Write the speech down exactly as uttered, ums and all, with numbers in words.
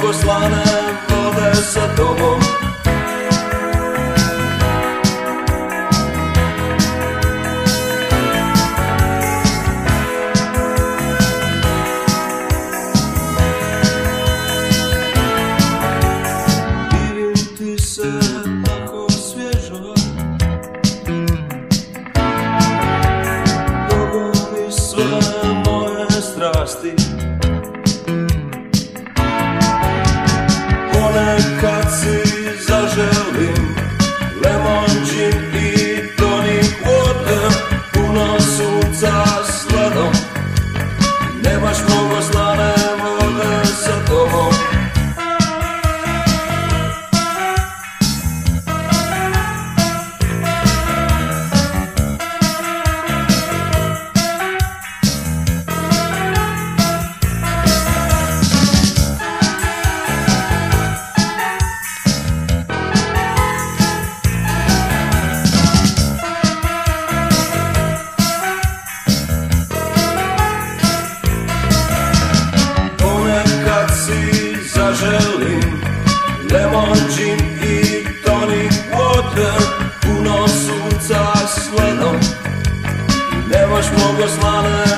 mogo slane vode sa tobom. Divim ti se tako svježo, dogoni sve moje strasti. Ponekad si zaželim lemon gin i tonic water, puno sunca s ledom, nemaš mnogo slane vode sa tobom. Zaželim lemon gin i tonic water, puno sunca s ledom, nemaš mnogo slane